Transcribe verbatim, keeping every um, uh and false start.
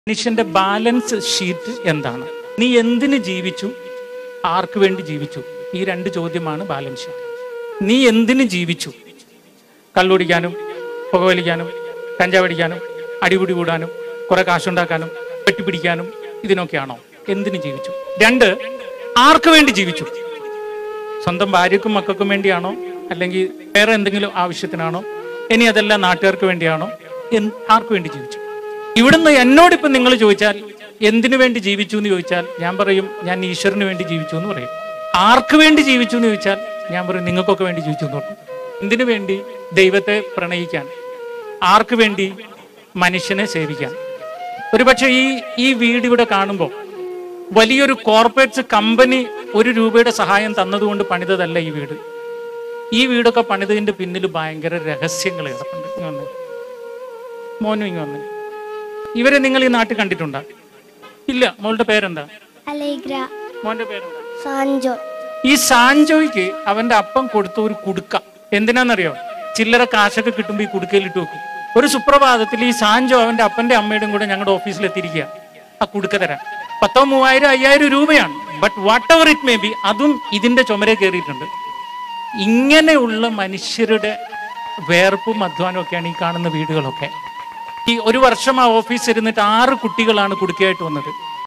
മനുഷ്യന്റെ balance sheet എന്താണ്? നീ എന്തിന് ജീവിച്ചു, ആർക്ക് വേണ്ടി ജീവിച്ചു? ഈ രണ്ട് ചോദ്യമാണ് ബാലൻസ് ഷീറ്റ്. നീ എന്തിന് ജീവിച്ചു? കള്ളുടിക്കാനും പുകവലിക്കാനും കഞ്ചാവടിക്കാനും അടിപിടി കൂടാനും കുറെ കാശുണ്ടാക്കാനും വെട്ടിപ്പിടിക്കാനും ഇതിനൊക്കെയാണോ? എന്തിന് ജീവിച്ചു? രണ്ട്, ആർക്ക് വേണ്ടി ജീവിച്ചു? സ്വന്തം ഭാര്യക്കും മക്കൾക്കും വേണ്ടിയാണോ, അല്ലെങ്കിൽ വേറെ എന്തെങ്കിലും ആവശ്യത്തിനാണോ? ഇനി അതെല്ലാം നാട്ടുകാർക്ക് വേണ്ടിയാണോ? ആർക്ക് വേണ്ടി ജീവിച്ചു? ഇവിടുന്ന് എന്നോടിപ്പം നിങ്ങൾ ചോദിച്ചാൽ എന്തിനു വേണ്ടി ജീവിച്ചു എന്ന് ചോദിച്ചാൽ ഞാൻ പറയും ഞാൻ ഈശ്വരന് വേണ്ടി ജീവിച്ചു എന്ന് പറയും. ആർക്ക് വേണ്ടി ജീവിച്ചു എന്ന് ചോദിച്ചാൽ ഞാൻ പറയും നിങ്ങൾക്കൊക്കെ വേണ്ടി ജീവിച്ചു എന്ന് പറയും. എന്തിനു വേണ്ടി? ദൈവത്തെ പ്രണയിക്കാൻ. ആർക്ക് വേണ്ടി? മനുഷ്യനെ സേവിക്കാൻ. ഒരുപക്ഷെ ഈ ഈ വീട് ഇവിടെ കാണുമ്പോൾ വലിയൊരു കോർപ്പറേറ്റ്സ് കമ്പനി ഒരു രൂപയുടെ സഹായം തന്നതുകൊണ്ട് പണിതതല്ല ഈ വീട്. ഈ വീടൊക്കെ പണിതതിന്റെ പിന്നിൽ ഭയങ്കര രഹസ്യങ്ങൾ കിടപ്പുണ്ട്. ഇങ്ങ് വന്ന് മോനും ഇങ്ങ് വന്ന്. ഇവരെ നിങ്ങൾ ഈ നാട്ടിൽ കണ്ടിട്ടുണ്ടോ? ഇല്ല. മോളുടെ പേരെന്താ? അലേഗ്ര. മോന്റെ പേരെന്താ? സാൻജോ. ഈ സാൻജോയ്ക്ക് അവന്റെ അപ്പം കൊടുത്ത ഒരു കുടുക്ക എന്തിനാന്നറിയോ? ചില്ലറ കാശൊക്കെ കിട്ടുമ്പോൾ ഈ കുടുക്കയിൽ ഇട്ട് വെക്കും. ഒരു സുപ്രഭാതത്തിൽ ഈ സാൻജോ അവന്റെ അപ്പന്റെ അമ്മയുടെയും കൂടെ ഞങ്ങളുടെ ഓഫീസിൽ എത്തിയിരിക്കുക. ആ കുടുക്ക തരാൻ പത്തോ മൂവായിരം അയ്യായിരം രൂപയാണ്. But whatever it may be, അതും ഇതിന്റെ ചുമരെ കയറിയിട്ടുണ്ട്. ഇങ്ങനെയുള്ള മനുഷ്യരുടെ വേർപ്പും അധ്വാനവും ഒക്കെയാണ് ഈ കാണുന്ന വീടുകളൊക്കെ. ഈ ഒരു വർഷം ആ ഓഫീസ് ഇരുന്നിട്ട് ആറ് കുട്ടികളാണ് കുടുക്കയായിട്ട് വന്നത്.